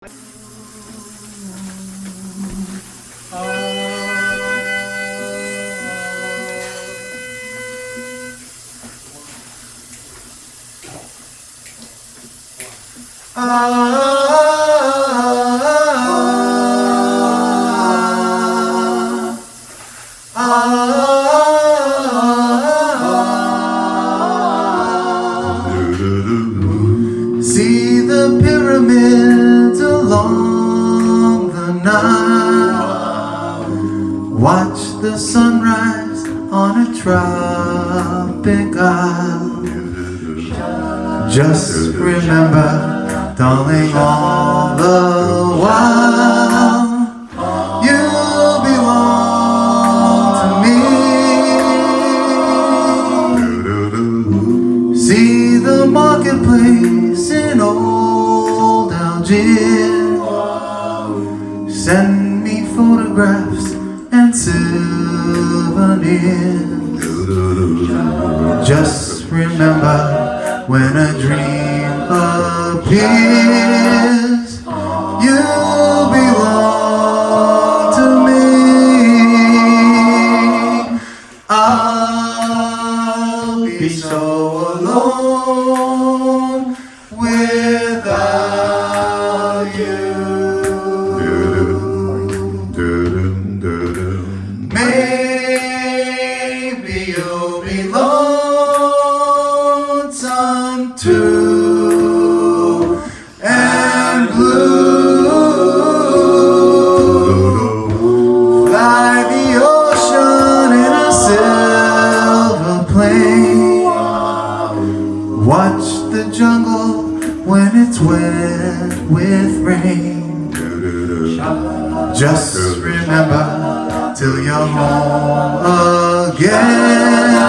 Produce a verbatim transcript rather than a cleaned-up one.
See the pyramids along the Nile. Watch the sunrise on a tropic isle. Just remember, darling, all the while you belong to me. See the marketplace in old Algiers. Send me photographs and souvenirs. Just remember, when a dream appears, you belong to me. I'll be so alone without you. Maybe you'll be lonesome too, and blue. Fly the ocean in a silver plane. Watch the jungle when it's wet with rain. Just remember, till you're home again,